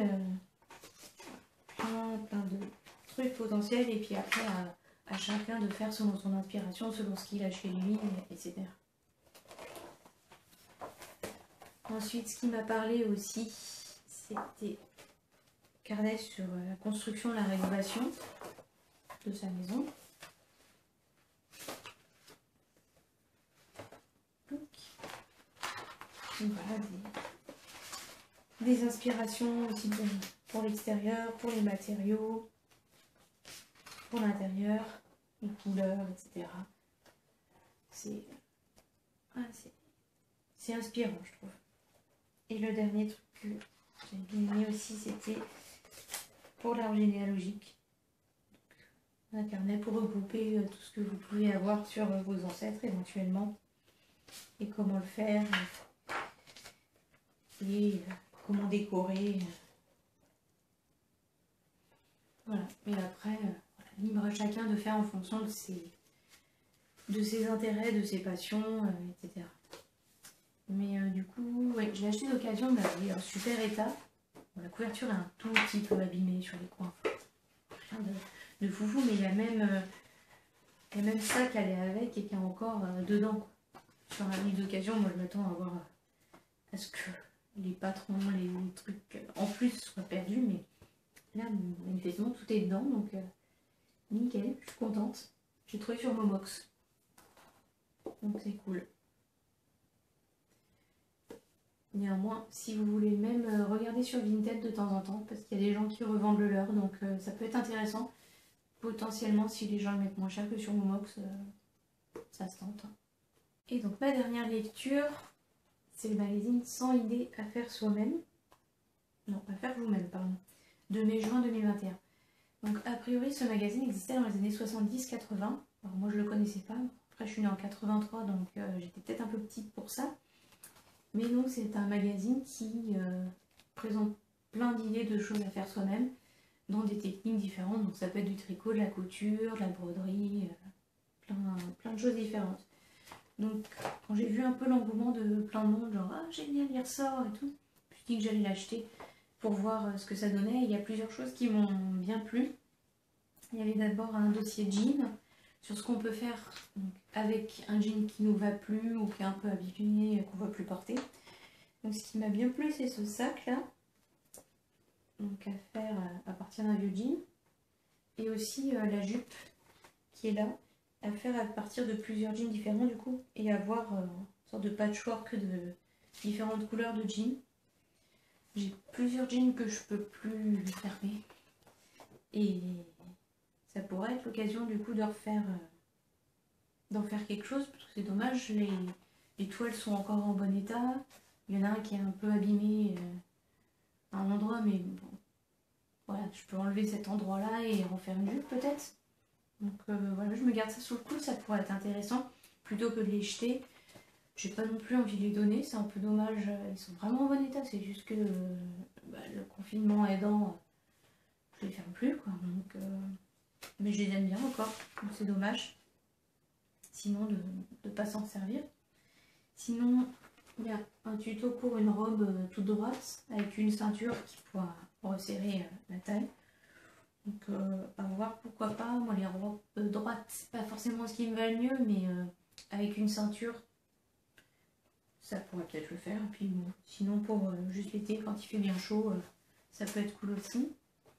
plein de trucs potentiels, et puis après à chacun de faire selon son inspiration, selon ce qu'il a chez lui, etc. Ensuite, ce qui m'a parlé aussi, c'était carnet sur la construction, la rénovation de sa maison. Donc voilà, des inspirations aussi pour l'extérieur, pour les matériaux, pour l'intérieur, les couleurs, etc. C'est inspirant, je trouve. Et le dernier truc que j'ai bien aimé aussi, c'était pour l'arbre généalogique. Un carnet pour regrouper tout ce que vous pouvez avoir sur vos ancêtres éventuellement. Et comment le faire. Et comment décorer. Voilà. Et après, voilà, libre à chacun de faire en fonction de ses intérêts, de ses passions, etc. Mais du coup, ouais, je l'ai acheté d'occasion, il est en super état. Bon, la couverture est un tout petit peu abîmée sur les coins. Rien de foufou, mais il y a même ça qu'elle est avec et qui est encore dedans, quoi. Sur un livre d'occasion, moi je m'attends à voir à ce que les patrons, les trucs en plus soient perdus, mais là, manifestement, tout est dedans, donc nickel, je suis contente. J'ai trouvé sur Momox, donc c'est cool. Néanmoins, si vous voulez même regarder sur Vinted de temps en temps, parce qu'il y a des gens qui revendent le leur, donc ça peut être intéressant. Potentiellement, si les gens le mettent moins cher que sur Momox, ça se tente. Et donc ma dernière lecture, c'est le magazine 100 idées à faire soi-même. Non, à faire vous-même, pardon. De mai-juin 2021. Donc a priori, ce magazine existait dans les années 70-80. Alors moi, je le connaissais pas. Après, je suis née en 83, donc j'étais peut-être un peu petite pour ça. Mais non, c'est un magazine qui présente plein d'idées de choses à faire soi-même, dans des techniques différentes. Donc ça peut être du tricot, de la couture, de la broderie, plein de choses différentes. Donc quand j'ai vu un peu l'engouement de plein de monde, genre ah génial il ressort et tout, je me suis dit que j'allais l'acheter pour voir ce que ça donnait. Il y a plusieurs choses qui m'ont bien plu. Il y avait d'abord un dossier jean sur ce qu'on peut faire donc, avec un jean qui nous va plus ou qui est un peu abîmé, qu'on ne va plus porter. Donc ce qui m'a bien plu c'est ce sac là, donc à faire à partir d'un vieux jean, et aussi la jupe qui est là, à faire à partir de plusieurs jeans différents du coup, et avoir une sorte de patchwork de différentes couleurs de jeans. J'ai plusieurs jeans que je peux plus fermer, et ça pourrait être l'occasion du coup de refaire, d'en faire quelque chose, parce que c'est dommage, les toiles sont encore en bon état. Il y en a un qui est un peu abîmé à un endroit, mais bon, voilà, je peux enlever cet endroit-là et en faire une jupe peut-être. Donc voilà, je me garde ça sous le coude, ça pourrait être intéressant, plutôt que de les jeter. J'ai pas non plus envie de les donner, c'est un peu dommage, ils sont vraiment en bon état, c'est juste que le confinement aidant, je les ferme plus quoi, donc, mais je les aime bien encore, donc c'est dommage, sinon de ne pas s'en servir. Sinon, il y a un tuto pour une robe toute droite, avec une ceinture qui pourra resserrer la taille. Donc à voir, pourquoi pas. Moi les robes droites c'est pas forcément ce qui me va le mieux, mais avec une ceinture ça pourrait peut-être le faire. Et puis bon, sinon pour juste l'été quand il fait bien chaud, ça peut être cool aussi.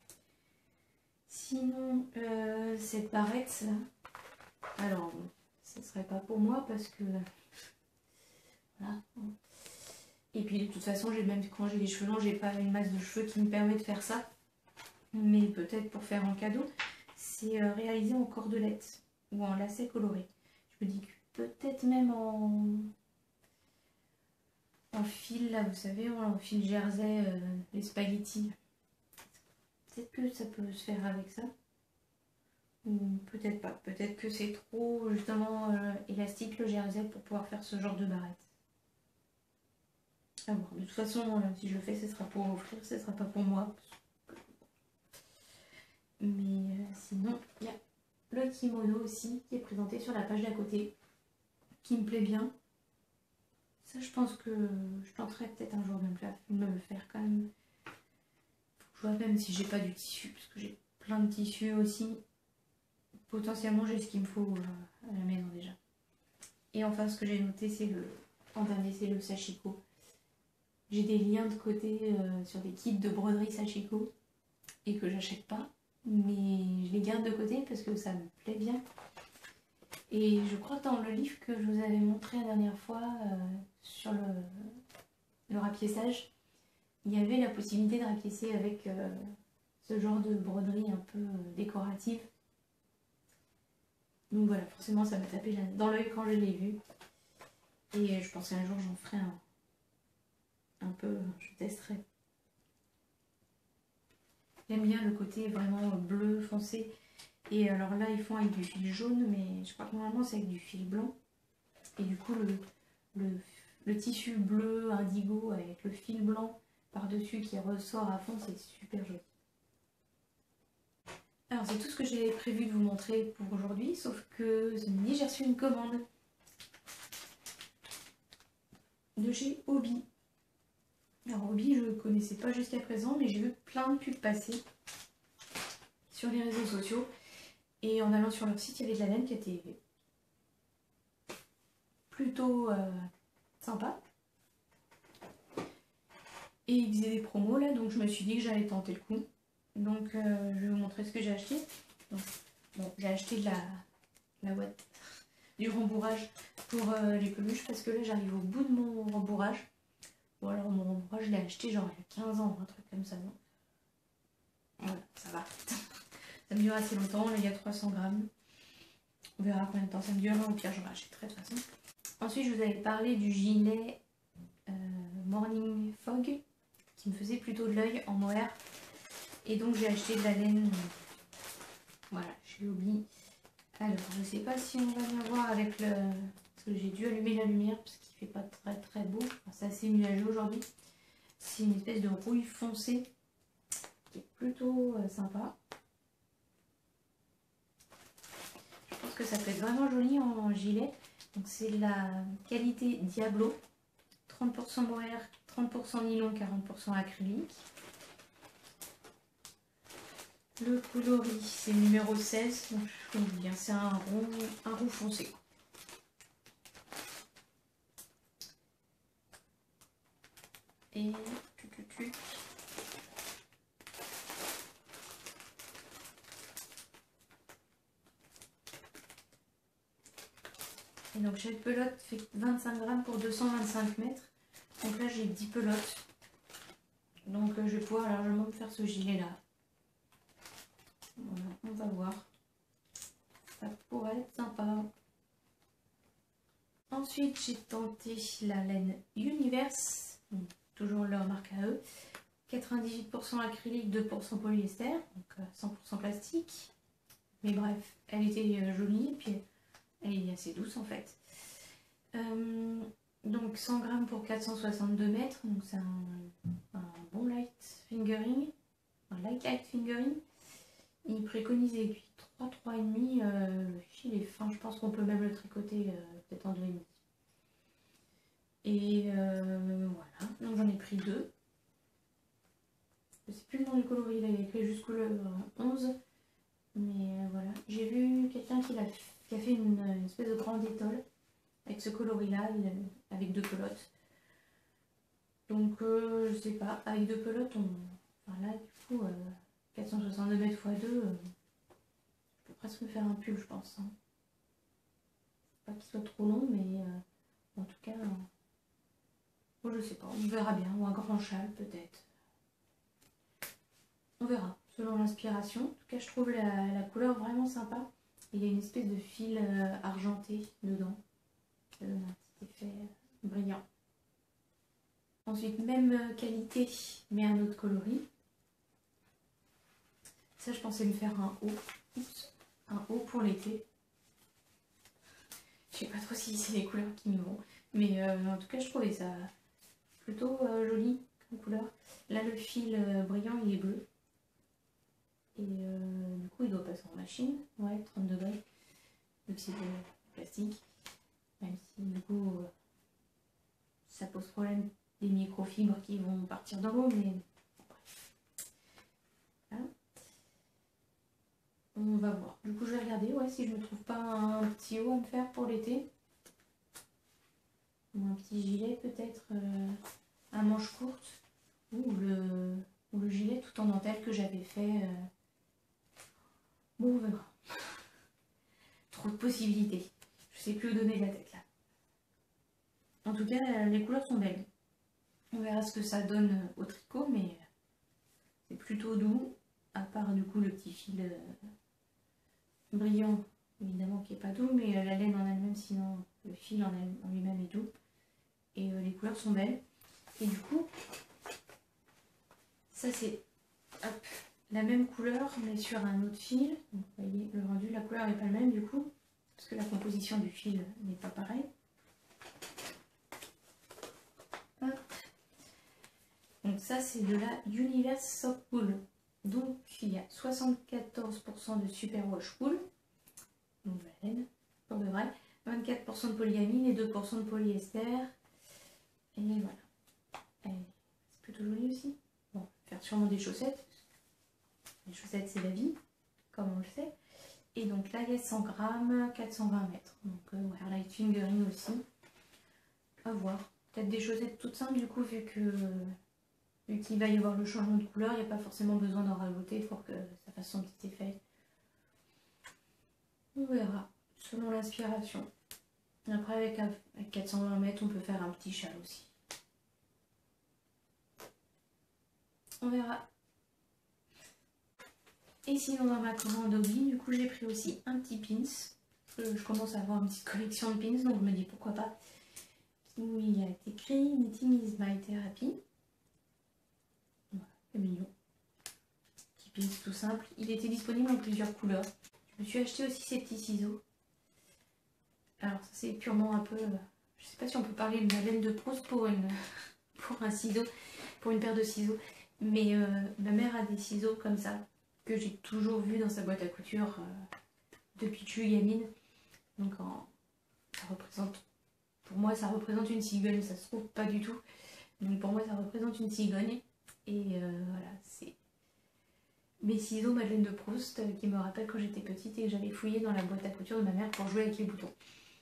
Sinon cette barrette là, alors bon, ce serait pas pour moi parce que voilà. Et puis de toute façon même quand j'ai les cheveux longs, j'ai pas une masse de cheveux qui me permet de faire ça. Mais peut-être pour faire en cadeau, c'est réalisé en cordelette ou en lacet coloré. Je me dis que peut-être même en fil, là vous savez, en fil jersey, les spaghettis. Peut-être que ça peut se faire avec ça. Ou peut-être pas. Peut-être que c'est trop justement élastique le jersey pour pouvoir faire ce genre de barrette. À voir. De toute façon, si je le fais, ce sera pour offrir, ce sera pas pour moi. Mais sinon, il y a le kimono aussi qui est présenté sur la page d'à côté, qui me plaît bien. Ça, je pense que je tenterai peut-être un jour de me le faire quand même. Faut que je vois même si j'ai pas du tissu, parce que j'ai plein de tissus aussi. Potentiellement, j'ai ce qu'il me faut à la maison déjà. Et enfin, ce que j'ai noté, c'est en dernier, c'est le sashiko. J'ai des liens de côté sur des kits de broderie sashiko et que j'achète pas. Mais je les garde de côté parce que ça me plaît bien. Et je crois que dans le livre que je vous avais montré la dernière fois sur le rapiessage, il y avait la possibilité de rapiécer avec ce genre de broderie un peu décorative. Donc voilà, forcément ça m'a tapé dans l'œil quand je l'ai vu. Et je pense qu'un jour j'en ferai un peu, je testerai. J'aime bien le côté vraiment bleu foncé. Et alors là, ils font avec du fil jaune, mais je crois que normalement c'est avec du fil blanc. Et du coup, le tissu bleu indigo avec le fil blanc par-dessus qui ressort à fond, c'est super joli. Alors c'est tout ce que j'avais prévu de vous montrer pour aujourd'hui, sauf que ce midi j'ai reçu une commande de chez Hobby. Alors Hobby, je ne connaissais pas jusqu'à présent, mais j'ai vu plein de pubs passer sur les réseaux sociaux. Et en allant sur leur site, il y avait de la laine qui était plutôt sympa. Et ils faisaient des promos là, donc je me suis dit que j'allais tenter le coup. Donc je vais vous montrer ce que j'ai acheté. Donc, bon, j'ai acheté de la ouate, du rembourrage pour les peluches parce que là j'arrive au bout de mon rembourrage. Bon alors mon rembourrage je l'ai acheté genre il y a 15 ans, un truc comme ça. Donc voilà, ça va. Ça me dure assez longtemps, là il y a 300 grammes. On verra combien de temps ça me dure, au pire j'en rachèterai de toute façon. Ensuite je vous avais parlé du gilet Morning Fog qui me faisait plutôt de l'œil en mohair. Et donc j'ai acheté de la laine, voilà, chez Hobby. Alors je sais pas si on va bien voir avec le... Parce que j'ai dû allumer la lumière parce qu'il fait pas très très beau. Enfin, c'est assez nuageux aujourd'hui. C'est une espèce de rouille foncée qui est plutôt sympa. Je pense que ça peut être vraiment joli en gilet. Donc c'est la qualité Diablo, 30% mohair, 30% nylon, 40% acrylique. Le coloris, c'est le numéro 16, donc je peux vous dire, c'est un roux foncé. Et donc chaque pelote fait 25 grammes pour 225 mètres. Donc là j'ai 10 pelotes. Donc je vais pouvoir largement me faire ce gilet là. Voilà, on va voir. Ça pourrait être sympa. Ensuite j'ai tenté la laine Universe. Donc, toujours leur marque à eux. 98% acrylique, 2% polyester. Donc 100% plastique. Mais bref, elle était jolie et puis elle est assez douce en fait. Donc 100 grammes pour 462 mètres. Donc c'est un bon light fingering. Un light fingering. Il préconise aiguille 3, 3,5. Le fil est fin. Je pense qu'on peut même le tricoter peut-être en 2,5. Et voilà. Donc j'en ai pris 2. Je sais plus le nom du coloris. Il a écrit jusqu'au 11. Mais voilà. J'ai vu quelqu'un qui a fait une espèce de grande étole avec ce coloris là, avec 2 pelotes. Donc je sais pas, avec 2 pelotes, enfin là du coup 462 mètres x 2, je peux presque me faire un pull je pense. Hein. Pas qu'il soit trop long, mais en tout cas, bon, je sais pas, on verra bien, ou un grand châle peut-être. On verra, selon l'inspiration. En tout cas je trouve la couleur vraiment sympa. Il y a une espèce de fil argenté dedans. Ça donne un petit effet brillant. Ensuite, même qualité, mais un autre coloris. Ça, je pensais me faire un haut. Oups, un haut pour l'été. Je sais pas trop si c'est les couleurs qui me vont. Mais en tout cas, je trouvais ça plutôt joli comme couleur. Là, le fil brillant, il est bleu. Et du coup, il doit passer en machine. Ouais, 30 degrés. Vu que c'est de plastique. Même si du coup ça pose problème des microfibres qui vont partir dans l'eau, mais bref. Voilà. On va voir. Du coup je vais regarder si je ne trouve pas un petit haut à me faire pour l'été. Ou un petit gilet peut-être à manches courtes. Ou le gilet tout en dentelle que j'avais fait. Bon, on verra. Trop de possibilités. Je sais plus où donner la tête là. En tout cas, les couleurs sont belles. On verra ce que ça donne au tricot, mais c'est plutôt doux, à part du coup le petit fil brillant, évidemment qui est pas doux, mais la laine en elle-même, sinon le fil en lui-même est doux. Et les couleurs sont belles. Et du coup, ça c'est la même couleur, mais sur un autre fil. Donc, vous voyez, le rendu, la couleur n'est pas le même du coup, parce que la composition du fil n'est pas pareille. Donc ça c'est de la Universe Soft Wool. Donc il y a 74% de superwash wool, donc de la laine, pour de vrai, 24% de polyamine et 2% de polyester. Et voilà. C'est plutôt joli aussi. Bon, faire sûrement des chaussettes. Les chaussettes c'est la vie, comme on le sait. Et donc là il y a 100 grammes, 420 mètres. Donc ouais, light fingering aussi. À voir. Peut-être des chaussettes toutes simples du coup, vu qu'il va y avoir le changement de couleur, il n'y a pas forcément besoin d'en rajouter pour que ça fasse son petit effet. On verra, selon l'inspiration. Après, avec 420 mètres, on peut faire un petit châle aussi. On verra. Et sinon, dans ma commande Obi, du coup, j'ai pris aussi un petit pins. Je commence à avoir une petite collection de pins, donc je me dis pourquoi pas. Où il y a écrit Knitting is my therapy. C'est mignon. Petit pins tout simple. Il était disponible en plusieurs couleurs. Je me suis acheté aussi ces petits ciseaux. Alors ça c'est purement un peu... je sais pas si on peut parler de la laine de Proust pour un ciseau, pour une paire de ciseaux. Mais ma mère a des ciseaux comme ça, que j'ai toujours vu dans sa boîte à couture depuis que je suis gamine. Donc ça représente, pour moi ça représente une cigogne, ça se trouve pas du tout. Donc pour moi ça représente une cigogne. Et voilà, c'est mes ciseaux Madeleine de Proust qui me rappellent quand j'étais petite et que j'allais fouiller dans la boîte à couture de ma mère pour jouer avec les boutons.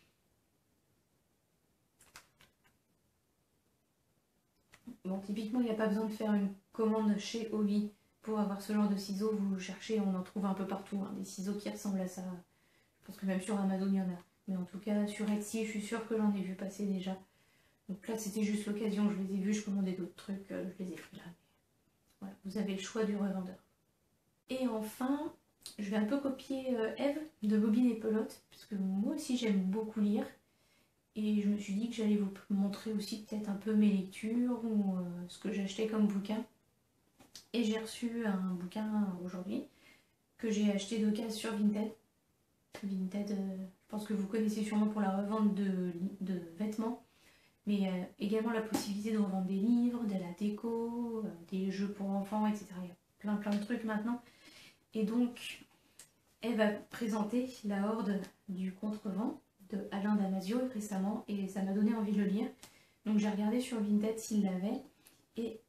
Bon, typiquement, il n'y a pas besoin de faire une commande chez Hobby pour avoir ce genre de ciseaux. Vous cherchez, on en trouve un peu partout, hein, des ciseaux qui ressemblent à ça. Je pense que même sur Amazon, il y en a. Mais en tout cas, sur Etsy, je suis sûre que j'en ai vu passer déjà. Donc là, c'était juste l'occasion. Je les ai vus, je commandais d'autres trucs, je les ai pris là. Voilà, vous avez le choix du revendeur. Et enfin, je vais un peu copier Eve de Bobine et Pelote, parce que moi aussi, j'aime beaucoup lire. Et je me suis dit que j'allais vous montrer aussi peut-être un peu mes lectures ou ce que j'ai acheté comme bouquin. Et j'ai reçu un bouquin aujourd'hui que j'ai acheté d'occasion sur Vinted. Vinted, je pense que vous connaissez sûrement pour la revente de vêtements, mais également la possibilité de revendre des livres, de la déco, des jeux pour enfants, etc. Il y a plein de trucs maintenant. Et donc, elle va présenter La Horde du Contrevent de Alain Damasio récemment, et ça m'a donné envie de le lire. Donc j'ai regardé sur Vinted s'il l'avait, et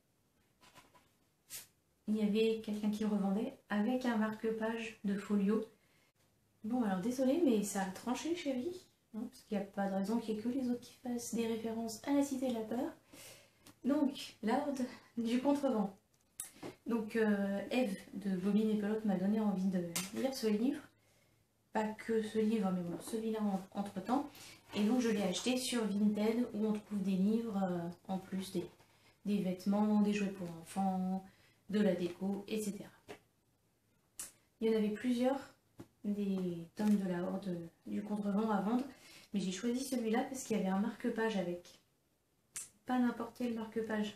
il y avait quelqu'un qui le revendait avec un marque-page de folio. Bon alors désolé, mais ça a tranché chérie, hein, parce qu'il n'y a pas de raison qu'il y ait que les autres qui fassent des références à la Cité de la Peur. Donc, La Horde du Contrevent. Donc Eve de Bobine et Pelote m'a donné envie de lire ce livre. Pas que ce livre, mais bon, celui-là entre temps. Et donc je l'ai acheté sur Vinted où on trouve des livres en plus des vêtements, des jouets pour enfants, de la déco, etc. Il y en avait plusieurs, des tomes de La Horde du Contrevent à vendre, mais j'ai choisi celui-là parce qu'il y avait un marque-page avec. Pas n'importe quel marque-page.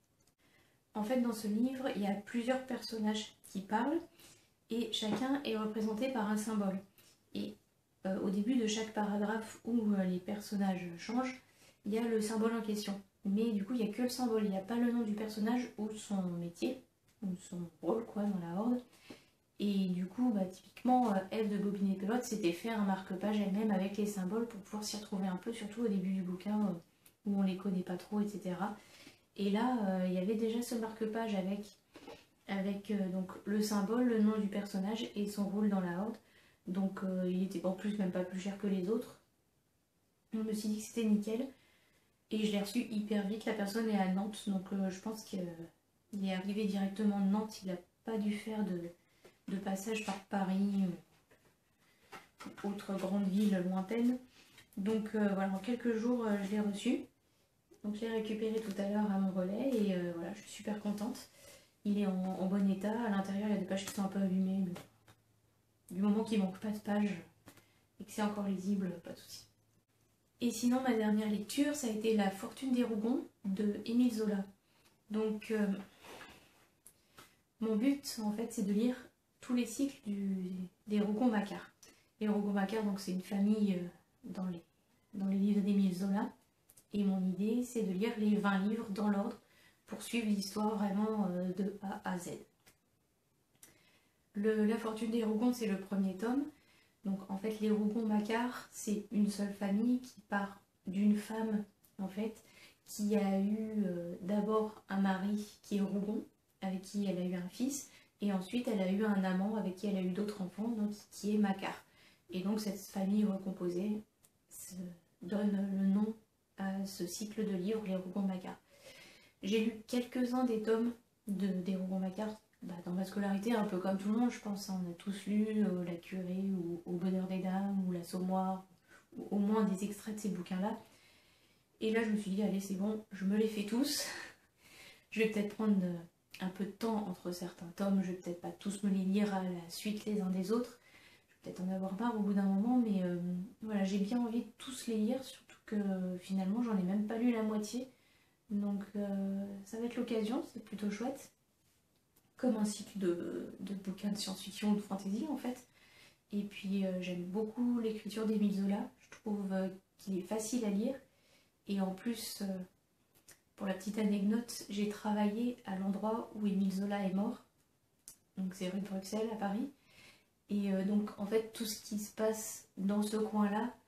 En fait, dans ce livre, il y a plusieurs personnages qui parlent et chacun est représenté par un symbole. Et au début de chaque paragraphe où les personnages changent, il y a le symbole en question. Mais du coup, il n'y a que le symbole, il n'y a pas le nom du personnage ou son métier, ou son rôle quoi dans la Horde. Et du coup, typiquement, Eve de Bobine et Pelote s'était fait un marque-page elle-même avec les symboles pour pouvoir s'y retrouver un peu, surtout au début du bouquin où on les connaît pas trop, etc. Et là, il y avait déjà ce marque-page avec donc, le symbole, le nom du personnage et son rôle dans la Horde. Donc il était en plus même pas plus cher que les autres. Je me suis dit que c'était nickel. Et je l'ai reçu hyper vite. La personne est à Nantes, donc je pense qu'il est arrivé directement de Nantes. Il n'a pas dû faire de passage par Paris ou autre grande ville lointaine. Donc voilà, en quelques jours, je l'ai reçu. Donc je l'ai récupéré tout à l'heure à mon relais et voilà, je suis super contente. Il est en bon état. À l'intérieur, il y a des pages qui sont un peu abîmées. Mais du moment qu'il manque pas de pages et que c'est encore lisible, pas de souci. Et sinon, ma dernière lecture, ça a été La Fortune des Rougons de Émile Zola. Donc, mon but, en fait, c'est de lire tous les cycles des Rougon-Macquart. Les Rougon-Macquart, donc c'est une famille dans les livres d'Émile Zola. Et mon idée, c'est de lire les 20 livres dans l'ordre pour suivre l'histoire vraiment de A à Z. La Fortune des Rougon, c'est le premier tome. Donc en fait, les Rougon-Macquart, c'est une seule famille qui part d'une femme, en fait, qui a eu d'abord un mari qui est Rougon, avec qui elle a eu un fils, et ensuite elle a eu un amant avec qui elle a eu d'autres enfants, donc qui est Macquart. Et donc cette famille recomposée donne le nom à ce cycle de livres, les Rougon-Macquart. J'ai lu quelques-uns des tomes des Rougon-Macquart dans ma scolarité, un peu comme tout le monde, je pense. On a tous lu La Curée ou Au Bonheur des Dames ou L'Assommoir, ou au moins des extraits de ces bouquins-là. Et là, je me suis dit, allez, c'est bon, je me les fais tous. Je vais peut-être prendre un peu de temps entre certains tomes, je vais peut-être pas tous me les lire à la suite les uns des autres. Je vais peut-être en avoir marre au bout d'un moment, mais voilà, j'ai bien envie de tous les lire, surtout que finalement, j'en ai même pas lu la moitié. Donc ça va être l'occasion, c'est plutôt chouette. Comme un cycle de bouquins de science-fiction ou de fantasy en fait. Et puis j'aime beaucoup l'écriture d'Émile Zola, je trouve qu'il est facile à lire. Et en plus, pour la petite anecdote, j'ai travaillé à l'endroit où Émile Zola est mort. Donc c'est rue de Bruxelles à Paris. Et donc en fait tout ce qui se passe dans ce coin-là,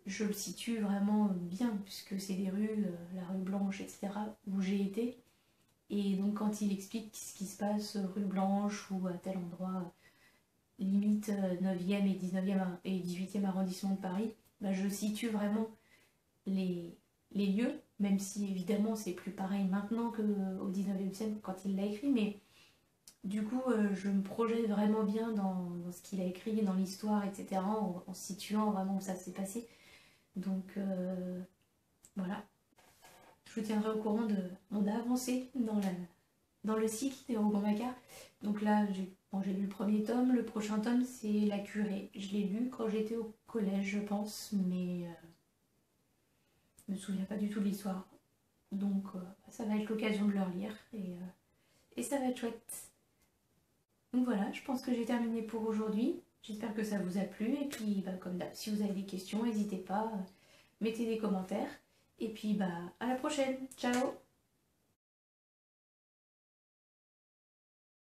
je le situe vraiment bien, puisque c'est des rues, la rue Blanche, etc., où j'ai été. Et donc quand il explique ce qui se passe rue Blanche ou à tel endroit, limite 9e et 19e et 18e arrondissement de Paris, bah, je situe vraiment les lieux, même si évidemment c'est plus pareil maintenant qu'au 19e siècle quand il l'a écrit, mais du coup je me projette vraiment bien dans ce qu'il a écrit, dans l'histoire, etc., en situant vraiment où ça s'est passé. Donc voilà, je vous tiendrai au courant de mon avancée dans le cycle des Rougon-Macquart. Donc là, j'ai lu le premier tome, le prochain tome c'est La Curée. Je l'ai lu quand j'étais au collège, je pense, mais je me souviens pas du tout de l'histoire. Donc ça va être l'occasion de le relire et ça va être chouette. Donc voilà, je pense que j'ai terminé pour aujourd'hui. J'espère que ça vous a plu. Et puis, bah, comme d'hab, si vous avez des questions, n'hésitez pas, mettez des commentaires. Et puis, bah, à la prochaine. Ciao!